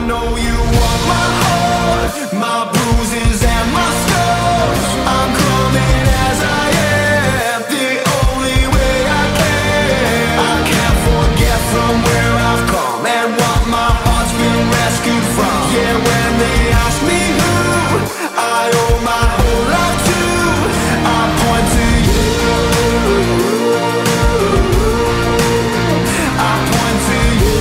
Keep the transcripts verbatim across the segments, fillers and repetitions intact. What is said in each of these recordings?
know you want my heart, my bruises and my scars. I'm coming as I am, the only way I can. I can't forget from where I've come and what my heart's been rescued from. Yeah, when they ask me who I owe my whole life to, I point to you. I point to you.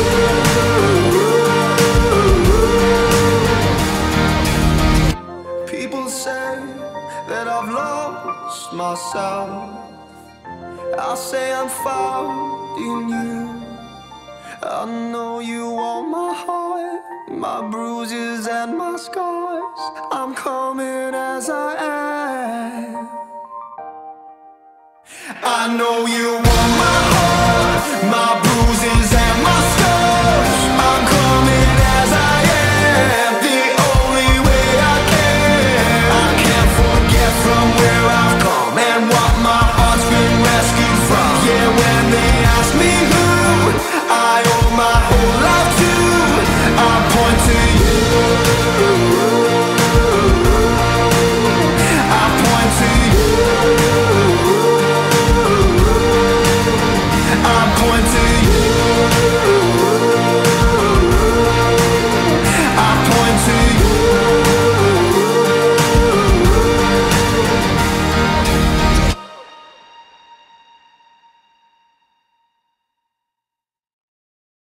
People say that I've lost myself. I say I'm found in you. I know you want my heart, my bruises and my scars. I'm coming as I am. I know you want my heart, my bruises